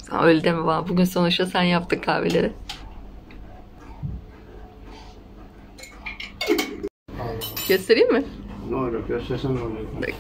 Öyle deme bana. Bugün sonuçta sen yaptın kahveleri. Göstereyim mi? Ne olur göstersen ne olur. Peki.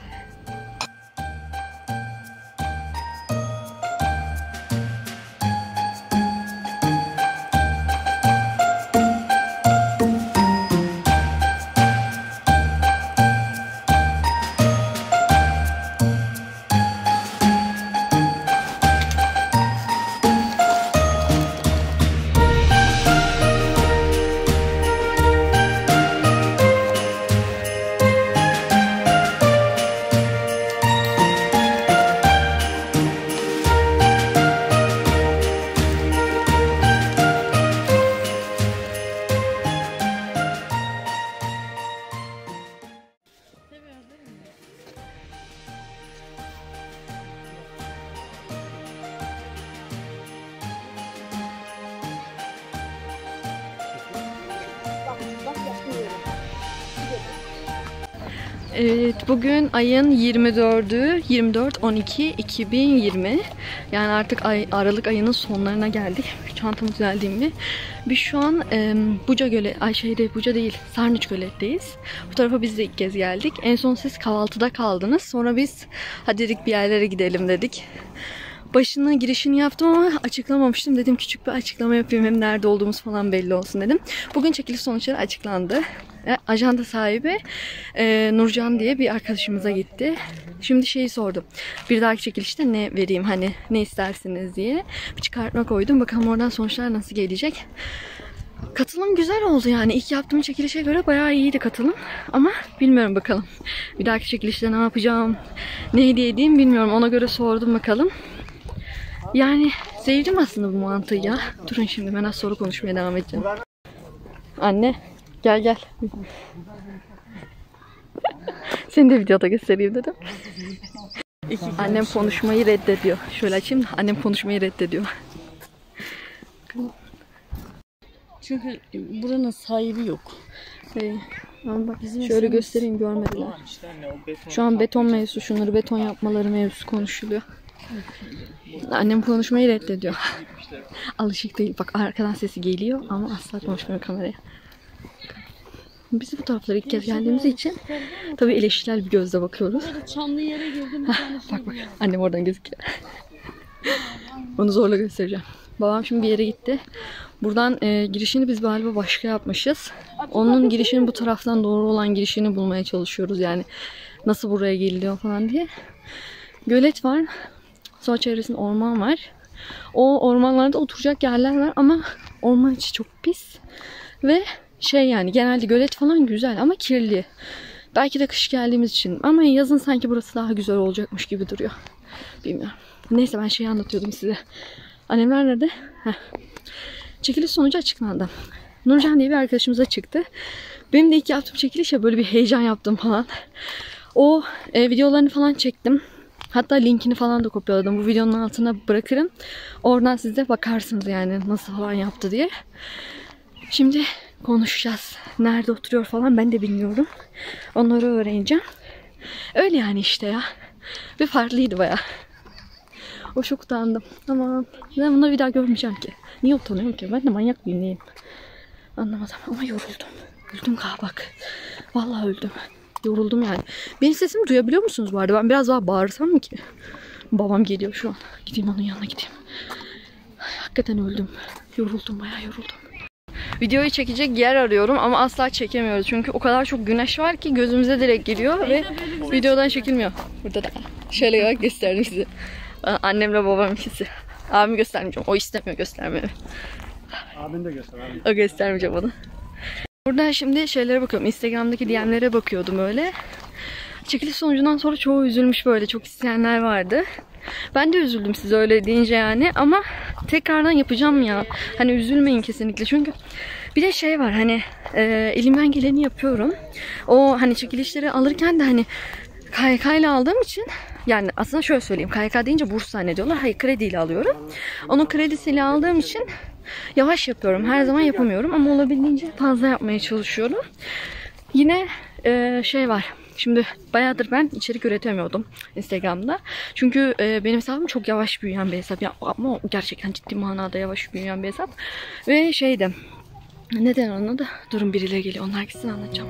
Evet, bugün ayın 24'ü, 24-12-2020. Yani artık Aralık ayının sonlarına geldik. Çantamı düzeldiğim gibi. Biz şu an Buca Gölet, Buca değil, Sarnıç Gölet'teyiz. Bu tarafa biz de ilk kez geldik. En son siz kahvaltıda kaldınız. Sonra biz hadi dedik bir yerlere gidelim dedik. Başına girişini yaptım ama açıklamamıştım. Dedim küçük bir açıklama yapayım, hem nerede olduğumuz falan belli olsun dedim. Bugün çekiliş sonuçları açıklandı. Ajanda sahibi Nurcan diye bir arkadaşımıza gitti. Şimdi şeyi sordum. Bir dahaki çekilişte ne vereyim, hani ne istersiniz diye. Bir çıkartma koydum. Bakalım oradan sonuçlar nasıl gelecek. Katılım güzel oldu yani. İlk yaptığım çekilişe göre bayağı iyiydi katılım. Ama bilmiyorum bakalım. Bir dahaki çekilişte ne yapacağım, ne hediye edeyim bilmiyorum. Ona göre sordum bakalım. Yani sevdim aslında bu mantığı ya. Durun şimdi ben az sonra konuşmaya devam edeceğim. Anne gel gel. Seni de videoda göstereyim dedim. Annem konuşmayı reddediyor. Şöyle açayım da annem konuşmayı reddediyor. Çünkü buranın sahibi yok. Ama bak şöyle göstereyim, görmediler. Şu an beton mevzusu, şunları beton yapmaları mevzusu konuşuluyor. Annem konuşmayı reddediyor. Alışık değil. Bak arkadan sesi geliyor ama asla konuşmuyor kameraya. Biz bu taraflara ilk kez geldiğimiz için tabii eleştirel bir gözle bakıyoruz. Çamlı yere girdim. Bak bak annem oradan gözüküyor. Onu zorla göstereceğim. Babam şimdi bir yere gitti. Buradan girişini biz galiba başka yapmışız. Onun girişinin bu taraftan doğru olan girişini bulmaya çalışıyoruz. Yani nasıl buraya geliniyor falan diye. Gölet var. Sonra çevresinde orman var. O ormanlarda oturacak yerler var ama orman içi çok pis. Ve yani genelde gölet falan güzel ama kirli. Belki de kış geldiğimiz için. Ama yazın sanki burası daha güzel olacakmış gibi duruyor. Bilmiyorum. Neyse ben şeyi anlatıyordum size. Annemler nerede? Çekiliş sonucu açıklandı. Nurcan diye bir arkadaşımıza çıktı. Benim de ilk yaptığım çekilişe böyle bir heyecan yaptım falan. O videolarını falan çektim. Hatta linkini falan da kopyaladım. Bu videonun altına bırakırım. Oradan siz de bakarsınız yani nasıl falan yaptı diye. Şimdi konuşacağız. Nerede oturuyor falan ben de bilmiyorum. Onları öğreneceğim. Öyle yani işte ya. Ve farklıydı bayağı. O çok utandım. Ama ben bunları bir daha görmeyeceğim ki. Niye utanıyorum ki? Ben de manyak mıyım neyim? Anlamadım ama yoruldum. Öldüm bak. Vallahi öldüm. Yoruldum yani. Benim sesimi duyabiliyor musunuz bu arada? Ben biraz daha bağırsam mı ki? Babam geliyor şu an. Gideyim onun yanına gideyim. Hakikaten öldüm. Yoruldum, bayağı yoruldum. Videoyu çekecek yer arıyorum ama asla çekemiyoruz. Çünkü o kadar çok güneş var ki gözümüze direkt giriyor ve videodan çekilmiyor. Burada da şöyle bak gösterdim size. Annemle babam ikisi. Abimi göstermeyeceğim. O istemiyor göstermemi. Abini de göster abi. O göstermeyeceğim onu. Burada şimdi şeylere bakıyorum. Instagram'daki DM'lere bakıyordum öyle. Çekiliş sonucundan sonra çoğu üzülmüş böyle. Çok isteyenler vardı. Ben de üzüldüm size öyle deyince yani. Ama tekrardan yapacağım ya. Hani üzülmeyin kesinlikle. Çünkü bir de şey var hani elimden geleni yapıyorum. O hani çekilişleri alırken de hani KYK ile aldığım için yani aslında şöyle söyleyeyim. KYK deyince burs zannediyorlar. Hayır, krediyle alıyorum. Onun kredisiyle aldığım için yavaş yapıyorum. Her zaman yapamıyorum ama olabildiğince fazla yapmaya çalışıyorum. Yine şey var. Şimdi bayağıdır ben içerik üretemiyordum Instagram'da. Çünkü benim hesabım çok yavaş büyüyen bir hesap. Ama gerçekten ciddi manada yavaş büyüyen bir hesap. Ve neden onun adı? Durun, birileri geliyor. Onlar gitsin, anlatacağım.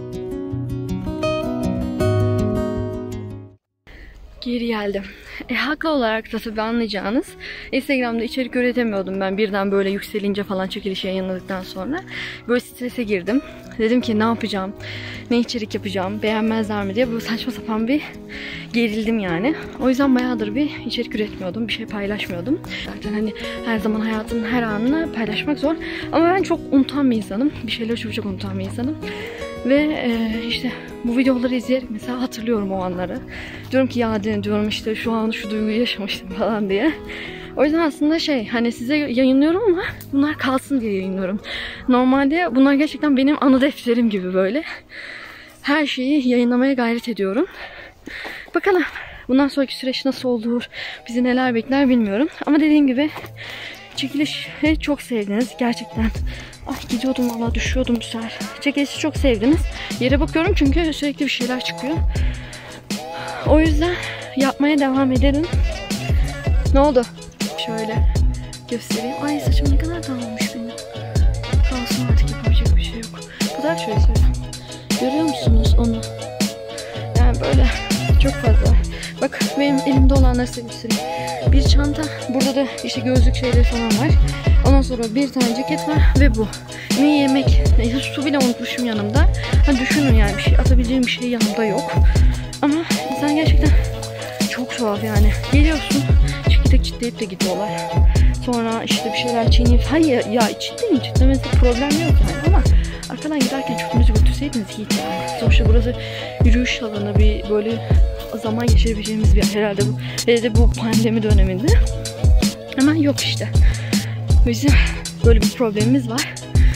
Geri geldim. Haklı olarak da tabii anlayacağınız, Instagram'da içerik üretemiyordum ben birden böyle yükselince falan, çekiliş yayınladıktan sonra. Böyle strese girdim. Dedim ki ne yapacağım, ne içerik yapacağım, beğenmezler mi diye böyle saçma sapan bir gerildim yani. O yüzden bayağıdır bir içerik üretmiyordum, bir şey paylaşmıyordum. Zaten hani her zaman hayatın her anını paylaşmak zor. Ama ben çok unutan bir insanım. Bir şeyleri çok unutan bir insanım. Ve işte bu videoları izleyerek mesela hatırlıyorum o anları. Diyorum ki ya diyorum işte şu an şu duyguyu yaşamıştım falan diye. O yüzden aslında hani size yayınlıyorum ama bunlar kalsın diye yayınlıyorum. Normalde bunlar gerçekten benim anı defterim gibi böyle. Her şeyi yayınlamaya gayret ediyorum. Bakalım bundan sonraki süreç nasıl olur, bizi neler bekler bilmiyorum. Ama dediğim gibi çekilişi çok sevdiniz gerçekten. Ay gidiyordum valla, düşüyordum bu sefer. Çekilişi çok sevdiniz. Yere bakıyorum çünkü sürekli bir şeyler çıkıyor. O yüzden yapmaya devam edelim. Ne oldu? Şöyle göstereyim. Ay saçım ne kadar dağılmış benim. Kalsın artık, yapabilecek bir şey yok. Bu kadar şöyle söyleyeyim. Görüyor musunuz onu? Yani böyle çok fazla. Bak benim elimde olanları size göstereyim. Bir çanta. Burada da işte gözlük şeyleri falan var. Ondan sonra bir tane ceket var ve bu. Ne yemek, su bile unutmuşum yanımda. Düşünün yani bir şey atabileceğim bir şey yanımda yok. Ama insan gerçekten çok tuhaf yani. Geliyorsun, çitleyip de gidiyorlar. Sonra işte bir şeyler çiğneyip, hayır ya çitlemesi problem yok yani, ama arkadan giderken çöpünüzü götürseydiniz hiç yani. Sonuçta burası yürüyüş alanı, bir böyle zaman geçirebileceğimiz bir yer herhalde bu. Hele de bu pandemi döneminde. Ama yok işte. Bizim böyle bir problemimiz var.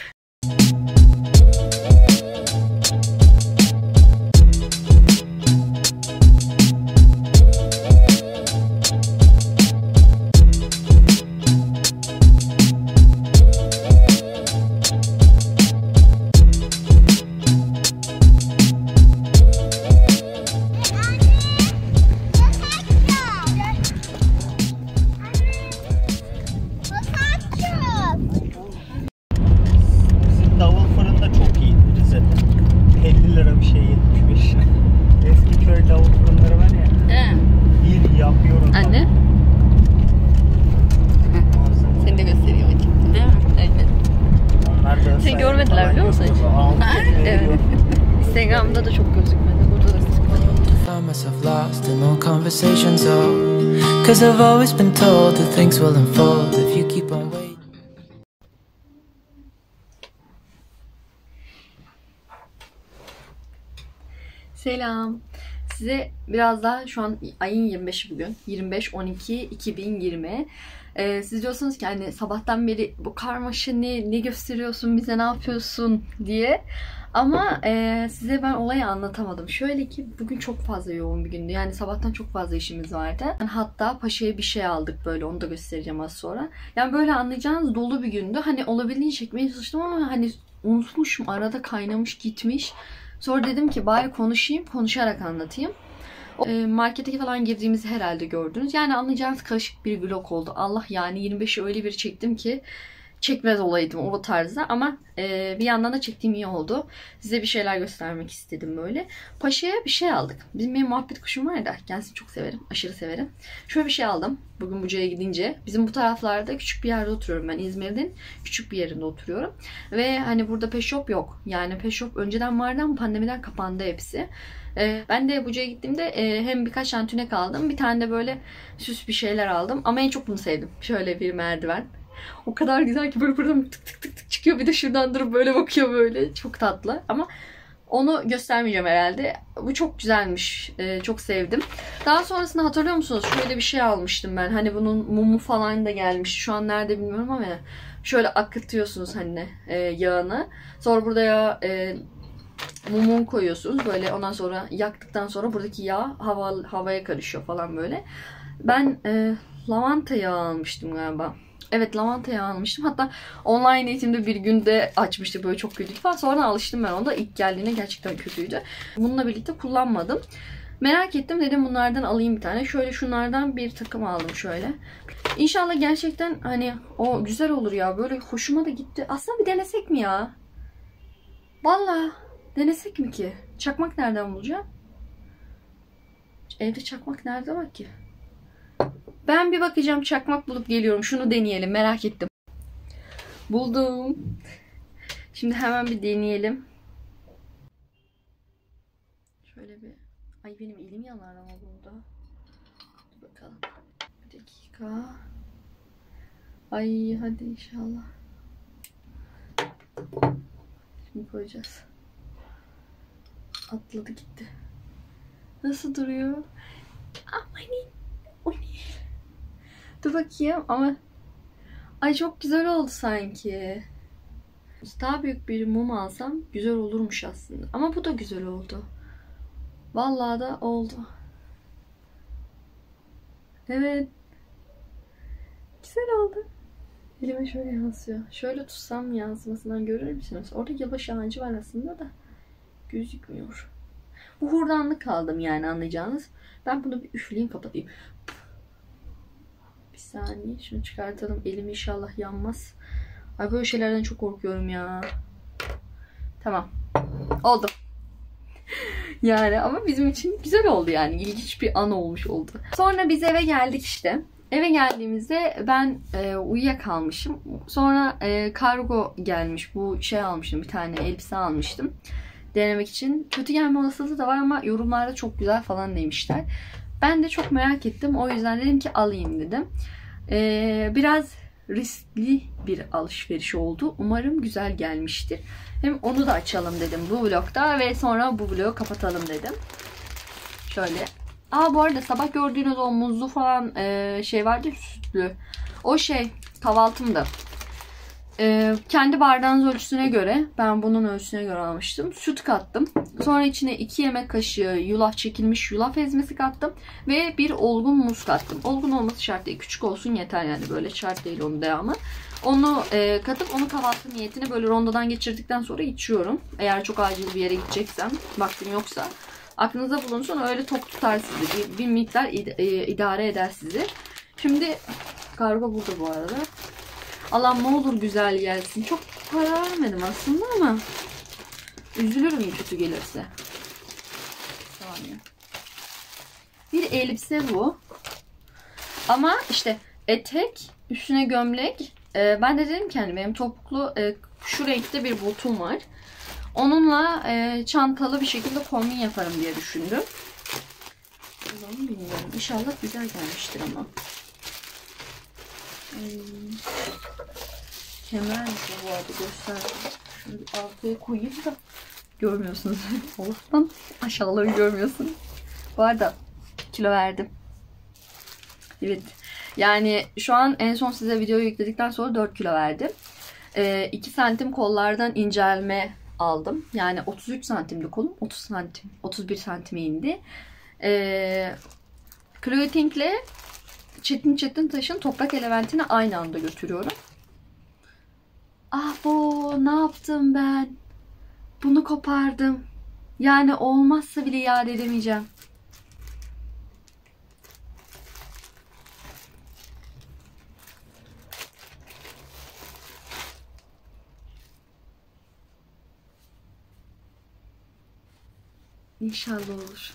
Görmediler biliyor musun hiç? Evet. Instagram'da da çok gözükmedi. Burada da gözükmedi. Found myself lost in all conversations, cause I've always been told that things will unfold if you keep on waiting. Selam. Size biraz daha, şu an ayın 25'i bugün. 25-12-2020. Siz diyorsunuz ki hani sabahtan beri bu karmaşa ne gösteriyorsun bize, ne yapıyorsun diye. Ama size ben olayı anlatamadım. Şöyle ki bugün çok fazla yoğun bir gündü. Yani sabahtan çok fazla işimiz vardı. Hatta Paşa'ya bir şey aldık böyle, onu da göstereceğim az sonra. Yani böyle anlayacağınız dolu bir gündü. Hani olabildiğince çekmeye çalıştım ama hani unutmuşum, arada kaynamış gitmiş. Sonra dedim ki bari konuşayım, konuşarak anlatayım. Markete falan girdiğimizi herhalde gördünüz. Yani anlayacağınız karışık bir vlog oldu. Allah, yani 25'i öyle bir çektim ki çekmez olaydım o tarzda. Ama bir yandan da çektiğim iyi oldu. Size bir şeyler göstermek istedim böyle. Paşa'ya bir şey aldık. Benim muhabbet kuşum var da, kendisini çok severim. Aşırı severim. Şöyle bir şey aldım. Bugün Buca'ya gidince. Bizim bu taraflarda küçük bir yerde oturuyorum ben. İzmir'in küçük bir yerinde oturuyorum. Ve hani burada pet shop yok. Yani pet shop önceden vardı ama pandemiden kapandı hepsi. Ben de Buca'ya gittiğimde hem birkaç tane tünek aldım. Bir tane de böyle süs bir şeyler aldım. Ama en çok bunu sevdim. Şöyle bir merdiven. O kadar güzel ki böyle buradan tık tık tık tık çıkıyor. Bir de şuradan durup böyle bakıyor böyle. Çok tatlı. Ama onu göstermeyeceğim herhalde. Bu çok güzelmiş. Çok sevdim. Daha sonrasında hatırlıyor musunuz? Şöyle bir şey almıştım ben. Hani bunun mumu falan da gelmiş. Şu an nerede bilmiyorum ama şöyle akıtıyorsunuz hani yağını. Sonra burada yağ mumu koyuyorsunuz böyle, ondan sonra yaktıktan sonra buradaki yağ havaya karışıyor falan böyle. Ben lavanta yağı almıştım galiba. Evet, lavanta yağı almıştım. Hatta online eğitimde bir günde açmıştık, böyle çok kötüydü falan. Sonra alıştım ben onda. İlk geldiğine gerçekten kötüydü. Bununla birlikte kullanmadım. Merak ettim, dedim bunlardan alayım bir tane. Şöyle şunlardan bir takım aldım şöyle. İnşallah gerçekten hani o güzel olur ya. Böyle hoşuma da gitti. Aslında bir denesek mi ya? Vallahi denesek mi ki? Çakmak nereden bulacağım? Evde çakmak nerede var ki? Ben bir bakacağım, çakmak bulup geliyorum. Şunu deneyelim, merak ettim. Buldum. Şimdi hemen bir deneyelim. Şöyle bir... Ay benim elim yanar ama burada. Dur bakalım. Bir dakika. Ay hadi inşallah. Şimdi koyacağız. Atladı gitti. Nasıl duruyor? Aman, o ne? Dur bakayım ama... Ay çok güzel oldu sanki. Daha büyük bir mum alsam güzel olurmuş aslında. Ama bu da güzel oldu. Vallahi da oldu. Evet. Güzel oldu. Elime şöyle yansıyor. Şöyle tutsam yansımasından görür müsünüz? Orada yılbaşı ağacı var aslında da gözükmüyor. Bu hurdanlık kaldım yani, anlayacağınız. Ben bunu bir üfleyeyim, kapatayım. Bir saniye şunu çıkartalım. Elim inşallah yanmaz. Ay böyle şeylerden çok korkuyorum ya. Tamam. Oldu. Yani ama bizim için güzel oldu yani. İlginç bir an olmuş oldu. Sonra biz eve geldik işte. Eve geldiğimizde ben uyuyakalmışım. Sonra kargo gelmiş. Bu şey almıştım, bir tane elbise almıştım. Denemek için. Kötü gelme olasılığı da var ama yorumlarda çok güzel falan demişler. Ben de çok merak ettim. O yüzden dedim ki alayım dedim. Biraz riskli bir alışveriş oldu. Umarım güzel gelmiştir. Hem onu da açalım dedim bu vlogda ve sonra bu vlogu kapatalım dedim. Şöyle. Bu arada sabah gördüğünüz o muzlu falan şey vardı, sütlü. O şey kahvaltımda. Kendi bardağınız ölçüsüne göre, ben bunun ölçüsüne göre almıştım. Süt kattım. Sonra içine 2 yemek kaşığı yulaf, çekilmiş yulaf ezmesi kattım. Ve bir olgun muz kattım. Olgun olması şart değil. Küçük olsun yeter yani. Böyle şart değil onun devamı. Onu katıp onu kahvaltı niyetine böyle rondodan geçirdikten sonra içiyorum. Eğer çok acil bir yere gideceksem, vaktim yoksa. Aklınıza bulunsun, öyle tok tutar sizi. Bir miktar idare eder sizi. Şimdi kargo burada bu arada. Allah'ım ne olur güzel gelsin. Çok para vermedim aslında ama üzülürüm kötü gelirse. Saniye. Bir elbise bu. Ama işte etek, üstüne gömlek. Ben de dedim ki hani benim topuklu şu renkte bir botum var. Onunla çantalı bir şekilde kombin yaparım diye düşündüm. Bilmiyorum. İnşallah güzel gelmiştir ama. Kemer bu arada, gösterdim. Şunu bir arkaya koyayım da görmüyorsunuz. Allah'tan aşağıları görmüyorsunuz. Bu arada kilo verdim. Evet. Yani şu an en son size videoyu yükledikten sonra 4 kilo verdim. 2 santim kollardan incelme aldım. Yani 33 santimdi kolum. 30 santim, 31 santime indi. Clothing'le Çetin Taş'ın Toprak Elementi'ni aynı anda götürüyorum. Bu ne yaptım ben? Bunu kopardım. Yani olmazsa bile iade edemeyeceğim. İnşallah olur.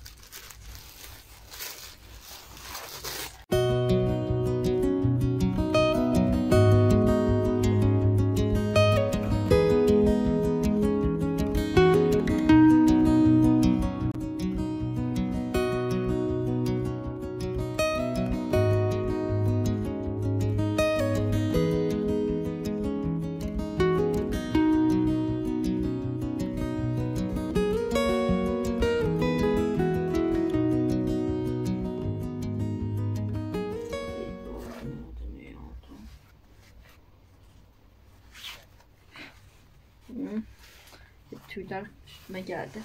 Tüyler üstüme geldi.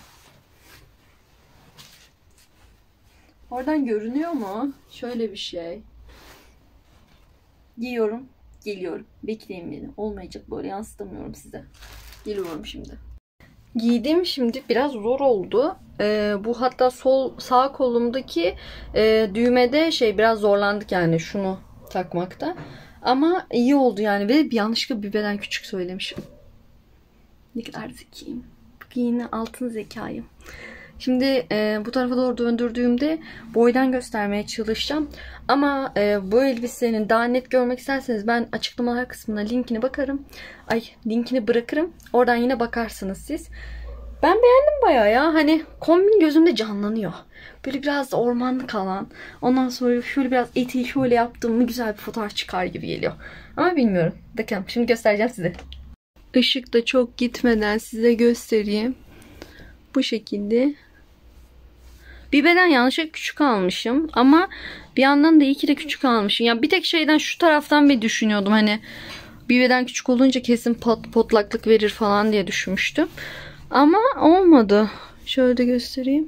Oradan görünüyor mu? Şöyle bir şey. Giyiyorum. Geliyorum. Bekleyin beni. Olmayacak böyle, yansıtamıyorum size. Geliyorum şimdi. Giydim şimdi. Biraz zor oldu. Bu hatta sağ kolumdaki düğmede biraz zorlandık yani şunu takmakta. Ama iyi oldu yani ve yanlışlıkla bir beden küçük söylemişim. Ne kadar zekiyim. Yine altın zekayım. Şimdi bu tarafa doğru döndürdüğümde boydan göstermeye çalışacağım. Ama bu elbisenin daha net görmek isterseniz ben açıklamalar kısmına linkini bırakırım. Oradan yine bakarsınız siz. Ben beğendim bayağı ya. Hani kombin gözümde canlanıyor. Böyle biraz da ormanlık alan. Ondan sonra şöyle biraz eteği şöyle yaptım mı güzel bir fotoğraf çıkar gibi geliyor. Ama bilmiyorum. Bakalım şimdi göstereceğim size. Işık da çok gitmeden size göstereyim. Bu şekilde. Bir beden yanlışlıkla küçük almışım. Ama bir yandan da iyi ki de küçük almışım. Ya bir tek şeyden şu taraftan bir düşünüyordum. Hani bir beden küçük olunca kesin potlaklık verir falan diye düşünmüştüm. Ama olmadı. Şöyle de göstereyim.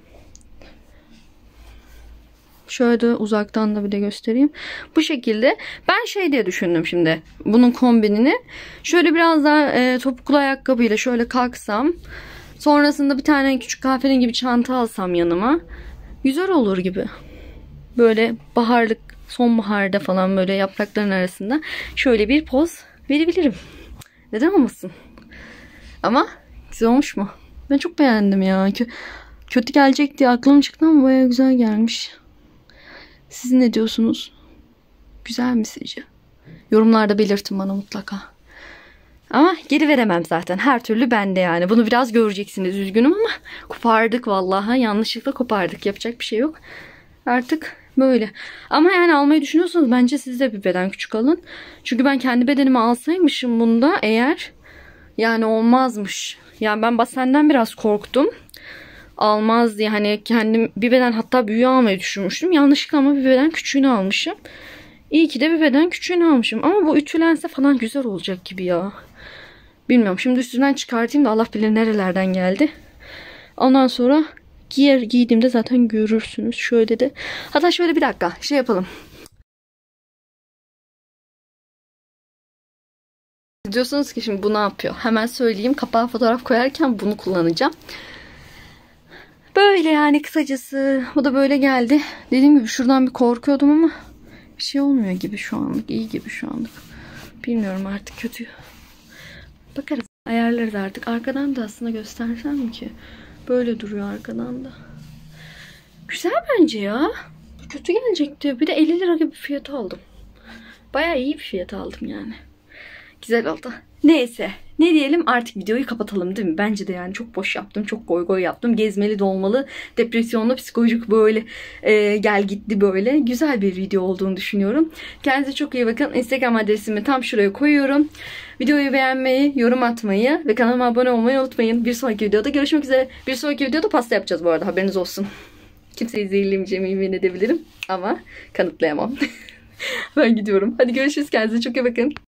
Şöyle de uzaktan da bir de göstereyim. Bu şekilde. Ben diye düşündüm şimdi. Bunun kombinini. Şöyle biraz daha topuklu ayakkabıyla şöyle kalksam. Sonrasında bir tane küçük kahverengi gibi çanta alsam yanıma. Güzel olur gibi. Böyle baharlık, sonbaharda falan böyle yaprakların arasında şöyle bir poz verebilirim. Neden olmasın? Ama güzel olmuş mu? Ben çok beğendim ya. Kötü gelecek diye aklım çıktı ama bayağı güzel gelmiş. Siz ne diyorsunuz? Güzel mi sizce? Yorumlarda belirtin bana mutlaka. Ama geri veremem zaten. Her türlü bende yani. Bunu biraz göreceksiniz. Üzgünüm ama kopardık vallahi. Yanlışlıkla kopardık. Yapacak bir şey yok. Artık böyle. Ama yani almayı düşünüyorsanız bence siz de bir beden küçük alın. Çünkü ben kendi bedenimi alsaymışım bunda eğer yani olmazmış. Yani ben basenden biraz korktum. Almaz diye hani kendim bir beden hatta büyüğü almayı düşünmüştüm. Yanlışlıkla ama bir beden küçüğünü almışım. İyi ki de bir beden küçüğünü almışım. Ama bu ütülense falan güzel olacak gibi ya. Bilmiyorum. Şimdi üstünden çıkartayım da Allah bilir nerelerden geldi. Ondan sonra giydiğimde zaten görürsünüz. Şöyle de. Hatta şöyle bir dakika yapalım. Diyorsunuz ki şimdi bu ne yapıyor? Hemen söyleyeyim. Kapağa fotoğraf koyarken bunu kullanacağım. Böyle yani kısacası. Bu da böyle geldi. Dediğim gibi şuradan bir korkuyordum ama bir şey olmuyor gibi şu anlık. İyi gibi şu anlık. Bilmiyorum artık kötü. Bakarız. Ayarlarız artık. Arkadan da aslında göstersem mi ki? Böyle duruyor arkadan da. Güzel bence ya. Kötü gelecekti. Bir de 50 lira gibi fiyatı aldım. Bayağı iyi bir fiyat aldım yani. Güzel oldu. Neyse. Ne diyelim artık videoyu kapatalım değil mi? Bence de yani çok boş yaptım. Çok goy goy yaptım. Gezmeli dolmalı. Depresyonlu psikolojik böyle gel gitti böyle. Güzel bir video olduğunu düşünüyorum. Kendinize çok iyi bakın. Instagram adresimi tam şuraya koyuyorum. Videoyu beğenmeyi, yorum atmayı ve kanalıma abone olmayı unutmayın. Bir sonraki videoda görüşmek üzere. Bir sonraki videoda pasta yapacağız bu arada. Haberiniz olsun. Kimseyi zehirlemeyeceğimi yemin edebilirim. Ama kanıtlayamam. Ben gidiyorum. Hadi görüşürüz. Kendinize çok iyi bakın.